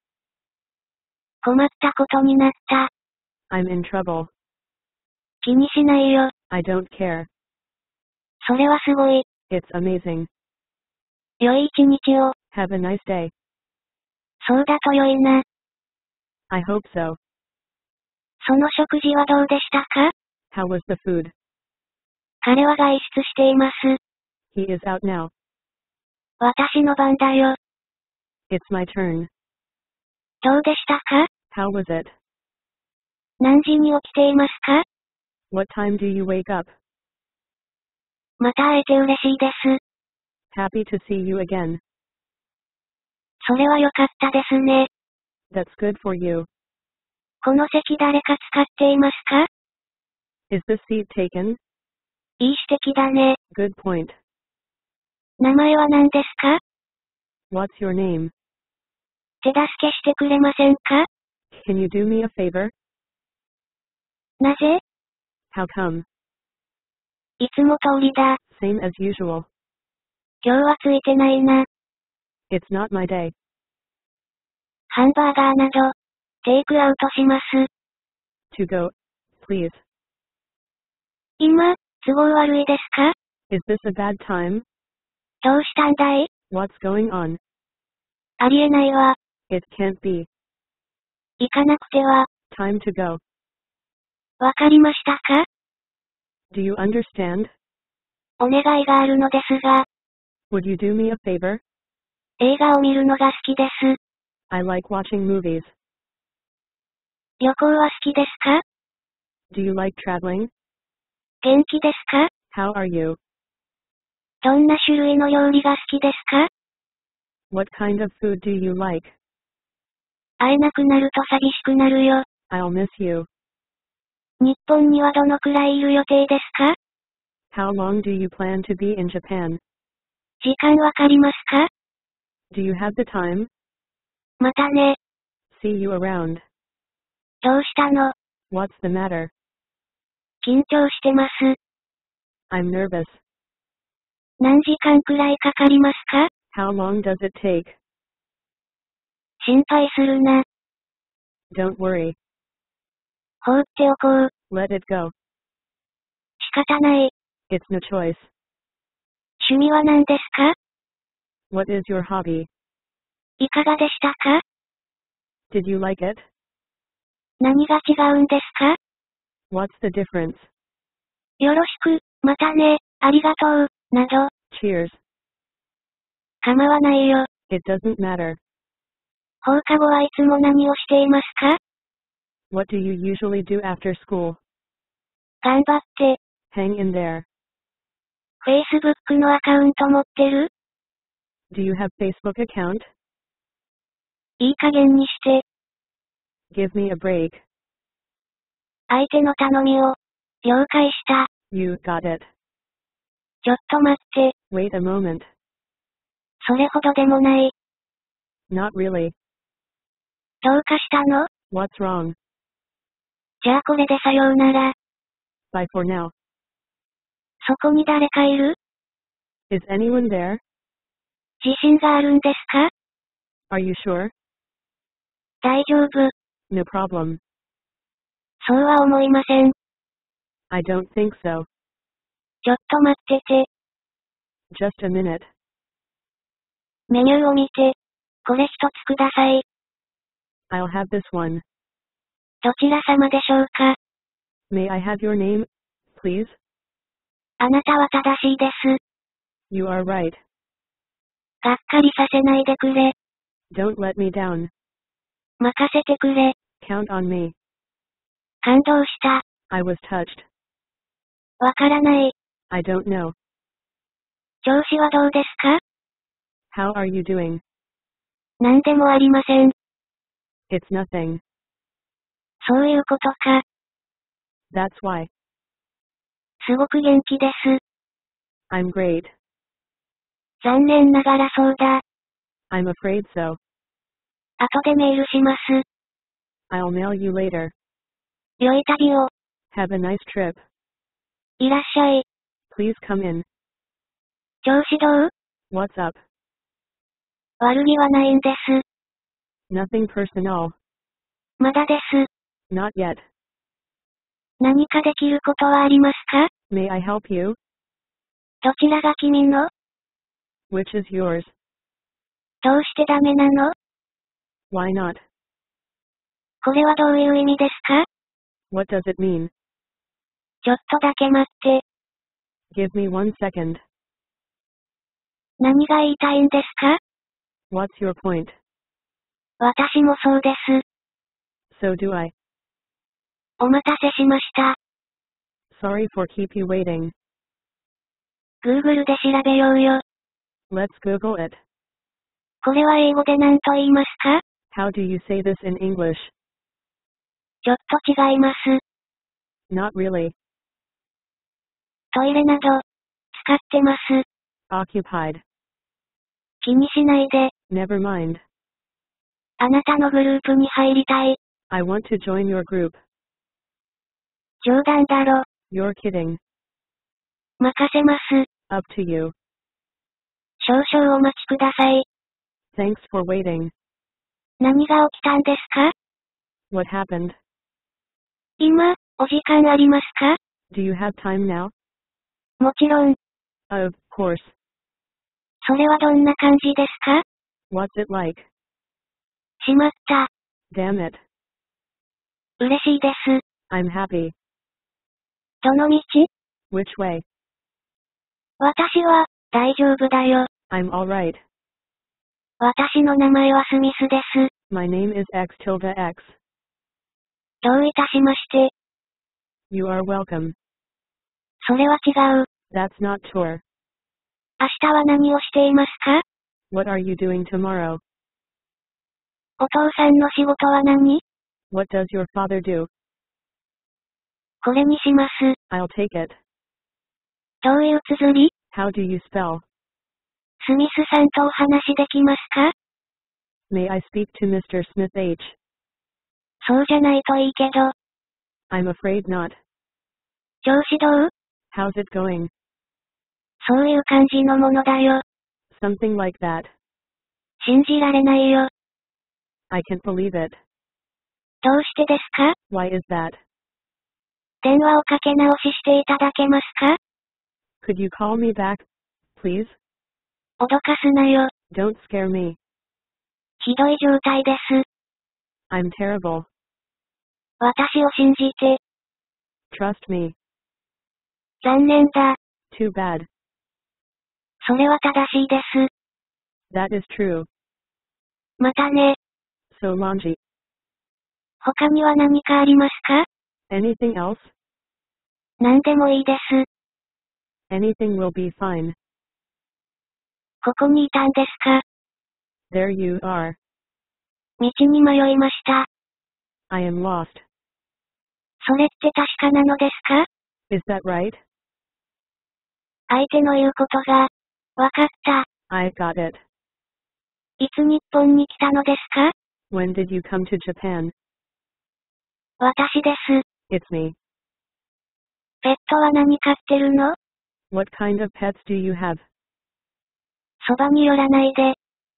Speaker 1: 困ったことになった。
Speaker 2: I'm in trouble.
Speaker 1: 気にしないよ。
Speaker 2: I don't care.
Speaker 1: それはすごい。
Speaker 2: It's amazing.
Speaker 1: 良い一日を。
Speaker 2: Have a nice day.
Speaker 1: そうだと良いな。
Speaker 2: I hope so.
Speaker 1: その食事はどうでしたか？
Speaker 2: How was the food?
Speaker 1: 彼は外出しています。
Speaker 2: He is out now.
Speaker 1: 私の番だよ。
Speaker 2: It's my turn.
Speaker 1: どうでしたか？
Speaker 2: How was it?
Speaker 1: 何時に起きていますか？
Speaker 2: What time do you wake up?
Speaker 1: また会えて嬉しいです。
Speaker 2: Happy to see you again.
Speaker 1: それは良かったですね。
Speaker 2: That's good for you.
Speaker 1: この席誰か使っていますか？
Speaker 2: Is this seat taken?
Speaker 1: いい指摘だね。
Speaker 2: Good point.
Speaker 1: 名前は何ですか？
Speaker 2: What's your name?
Speaker 1: 手助けしてくれませんか？
Speaker 2: Can you do me a favor?
Speaker 1: なぜ？
Speaker 2: How come?
Speaker 1: いつも通りだ。
Speaker 2: Same as usual.
Speaker 1: 今日はついてないな。
Speaker 2: It's not my day.
Speaker 1: ハンバーガーなど、テイクアウトします。
Speaker 2: To go, please.
Speaker 1: 今、都合悪いですか？
Speaker 2: Is this a bad time?
Speaker 1: どうしたんだい？
Speaker 2: What's going on?
Speaker 1: ありえないわ。
Speaker 2: It can't be.
Speaker 1: 行かなくては。
Speaker 2: Time to go.
Speaker 1: わかりましたか？
Speaker 2: Do you understand?
Speaker 1: お願いがあるのですが、
Speaker 2: Would you do me a favor?
Speaker 1: 映画を見るのが好きです。
Speaker 2: I like watching movies.
Speaker 1: 旅行は好きですか？
Speaker 2: Do you like traveling?
Speaker 1: 元気ですか？
Speaker 2: How are you?
Speaker 1: どんな種類の料理が好きですか？
Speaker 2: What kind of food do you like?
Speaker 1: 会えなくなると寂しくなるよ。
Speaker 2: I'll miss you.
Speaker 1: 日本にはどのくらいいる予定ですか？
Speaker 2: How long do you plan to be in Japan?
Speaker 1: 時間わかりますか？
Speaker 2: Do you have the time?
Speaker 1: またね。
Speaker 2: See you around.
Speaker 1: どうしたの？
Speaker 2: What's the matter?
Speaker 1: 緊張してます。
Speaker 2: I'm nervous.
Speaker 1: 何時間くらいかかりますか？
Speaker 2: How long does it take?
Speaker 1: 心配するな。
Speaker 2: Don't worry.
Speaker 1: 放っておこう。
Speaker 2: Let it go.
Speaker 1: 仕方ない。
Speaker 2: It's no choice.
Speaker 1: 趣味は何ですか？
Speaker 2: What is your hobby?
Speaker 1: いかがでしたか？
Speaker 2: Did you like it?
Speaker 1: 何が違うんですか？
Speaker 2: What's the difference?
Speaker 1: よろしく、またね、ありがとう、など。
Speaker 2: Cheers.
Speaker 1: 構わないよ。
Speaker 2: It doesn't matter.
Speaker 1: 放課後はいつも何をしていますか？
Speaker 2: What do you usually do after school?
Speaker 1: 頑張って。
Speaker 2: Hang in there.
Speaker 1: Facebook のアカウント持ってる？
Speaker 2: Do you have Facebook account?
Speaker 1: いい加減にして。
Speaker 2: Give me a break.
Speaker 1: 相手の頼みを、了解した。
Speaker 2: You got it.
Speaker 1: ちょっと待って。
Speaker 2: Wait a moment.
Speaker 1: それほどでもない。
Speaker 2: Not really.
Speaker 1: どうかしたの？
Speaker 2: What's wrong?
Speaker 1: じゃあこれでさようなら。
Speaker 2: Bye for now.
Speaker 1: そこに誰かいる？
Speaker 2: Is anyone there?
Speaker 1: 自信があるんですか？
Speaker 2: Are you sure?
Speaker 1: 大丈夫。
Speaker 2: No problem.
Speaker 1: そうは思いません。
Speaker 2: I don't think so.
Speaker 1: ちょっと待ってて。
Speaker 2: Just a minute.
Speaker 1: メニューを見て。これ一つください。
Speaker 2: I'll have this one.
Speaker 1: どちら様でしょうか？
Speaker 2: May I have your name, please?
Speaker 1: あなたは正しいです。
Speaker 2: You are right.
Speaker 1: がっかりさせないでくれ。
Speaker 2: Don't let me down.
Speaker 1: 任せてくれ。
Speaker 2: Count on me.
Speaker 1: 感動した。
Speaker 2: I was touched.
Speaker 1: わからない。
Speaker 2: I don't know.
Speaker 1: 調子はどうですか？
Speaker 2: How are you doing?
Speaker 1: 何でもありません。
Speaker 2: It's nothing.
Speaker 1: そういうことか。
Speaker 2: That's why.
Speaker 1: すごく元気です。
Speaker 2: I'm great.
Speaker 1: 残念ながらそうだ。
Speaker 2: I'm afraid so.
Speaker 1: 後でメールします。
Speaker 2: I'll mail you later.
Speaker 1: 良い旅を。
Speaker 2: Have a nice trip.
Speaker 1: いらっしゃい。
Speaker 2: Please come in.
Speaker 1: 調子どう？
Speaker 2: What's up?
Speaker 1: 悪気はないんです。
Speaker 2: Nothing personal.
Speaker 1: まだです。
Speaker 2: Not yet.
Speaker 1: 何かできることはありますか？
Speaker 2: May I help you?
Speaker 1: どちらが君の？
Speaker 2: Which is yours?
Speaker 1: どうしてダメなの？
Speaker 2: Why not?
Speaker 1: これはどういう意味ですか？
Speaker 2: What does it mean?
Speaker 1: ちょっとだけ待って。
Speaker 2: Give me 1 second.
Speaker 1: 何が言いたいんですか？
Speaker 2: What's your point?
Speaker 1: 私もそうです。
Speaker 2: So do I.
Speaker 1: お待たせしました。
Speaker 2: Sorry for keep you waiting.
Speaker 1: Google で調べようよ。
Speaker 2: Let's Google it.
Speaker 1: これは英語で何と言いますか？
Speaker 2: How do you say this in English?
Speaker 1: ちょっと違います。
Speaker 2: Not really.
Speaker 1: トイレなど、使ってます。
Speaker 2: Occupied.
Speaker 1: 気にしないで。
Speaker 2: Never mind.
Speaker 1: あなたのグループに入りたい。
Speaker 2: I want to join your group.
Speaker 1: 冗談だろ。
Speaker 2: You're kidding.
Speaker 1: 任せます。
Speaker 2: Up to you.
Speaker 1: 少々お待ちください。
Speaker 2: Thanks for waiting.
Speaker 1: 何が起きたんですか？
Speaker 2: What happened?
Speaker 1: 今、お時間ありますか？
Speaker 2: Do you have time now?
Speaker 1: もちろん。
Speaker 2: Of course.
Speaker 1: それはどんな感じですか？
Speaker 2: What's it like?
Speaker 1: しまった。
Speaker 2: Damn it.
Speaker 1: 嬉しいです。
Speaker 2: I'm happy.
Speaker 1: どの道？
Speaker 2: Which way?
Speaker 1: 私は、大丈夫だよ。
Speaker 2: I'm alright.
Speaker 1: 私の名前はスミスです。
Speaker 2: My name is X tilde X.
Speaker 1: どういたしまして。
Speaker 2: You are welcome.
Speaker 1: それは違う。
Speaker 2: That's not tour.
Speaker 1: 明日は何をしていますか？
Speaker 2: What are you doing tomorrow?
Speaker 1: お父さんの仕事は何？
Speaker 2: What does your father do?
Speaker 1: これにします。
Speaker 2: I'll take it.
Speaker 1: どういう綴り？
Speaker 2: How do you spell?
Speaker 1: スミスさんとお話できますか？
Speaker 2: May I speak to Mr. Smith H?
Speaker 1: そうじゃないといいけど。
Speaker 2: I'm afraid not.
Speaker 1: 調子どう？
Speaker 2: How's it going?
Speaker 1: そういう感じのものだよ。
Speaker 2: Something like that.
Speaker 1: 信じられないよ。
Speaker 2: I can't believe it.
Speaker 1: どうしてですか？
Speaker 2: Why is that?
Speaker 1: 電話をかけ直ししていただけますか？
Speaker 2: Could you call me back, please?
Speaker 1: 脅かすなよ。
Speaker 2: Don't scare me.
Speaker 1: ひどい状態です。
Speaker 2: I'm terrible.
Speaker 1: 私を信じて。
Speaker 2: Trust me.
Speaker 1: 残念だ。
Speaker 2: Too bad.
Speaker 1: それは正しいです。
Speaker 2: That is true.
Speaker 1: またね。
Speaker 2: So longy.
Speaker 1: 他には何かありますか？
Speaker 2: Anything else?
Speaker 1: 何でもいいです。
Speaker 2: Anything will be fine.
Speaker 1: ここにいたんですか？
Speaker 2: There you are.
Speaker 1: 道に迷いました。
Speaker 2: I am lost.
Speaker 1: それって確かなのですか？
Speaker 2: Is that right?
Speaker 1: 相手の言うことが、わかった。
Speaker 2: I got it.
Speaker 1: いつ日本に来たのですか？
Speaker 2: When did you come to Japan?
Speaker 1: 私です。
Speaker 2: It's me.
Speaker 1: ペットは何飼ってるの？
Speaker 2: What kind of pets do you have?
Speaker 1: そばに寄らないで。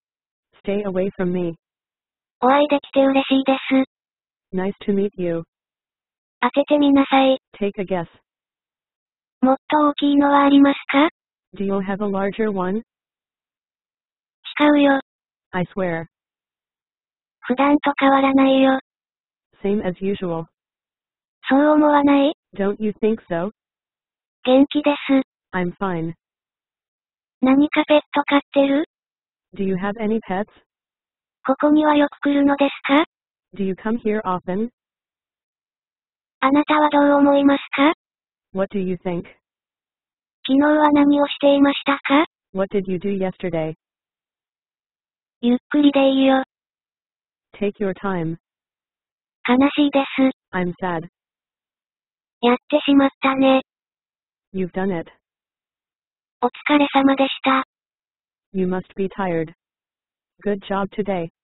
Speaker 2: Stay away from me.
Speaker 1: お会いできて嬉しいです。
Speaker 2: Nice to meet you.
Speaker 1: 当ててみなさい。
Speaker 2: Take a guess.
Speaker 1: もっと大きいのはありますか？
Speaker 2: Do you have a larger one?
Speaker 1: 誓うよ。
Speaker 2: I swear.
Speaker 1: 普段と変わらないよ。
Speaker 2: Same as usual.
Speaker 1: そう思わない？
Speaker 2: Don't you think so?
Speaker 1: 元気です。
Speaker 2: I'm fine.
Speaker 1: 何かペット飼ってる？
Speaker 2: Do you have any pets?
Speaker 1: ここにはよく来るのですか？
Speaker 2: Do you come here often?
Speaker 1: あなたはどう思いますか？
Speaker 2: What do you think?
Speaker 1: 昨日は何をしていましたか？
Speaker 2: What did you do yesterday?
Speaker 1: ゆっくりでいいよ。
Speaker 2: Take your time.
Speaker 1: 悲しいです。
Speaker 2: I'm sad.
Speaker 1: やってしまったね。
Speaker 2: You've done it.
Speaker 1: お疲れ様でした。
Speaker 2: You must be tired. Good job today.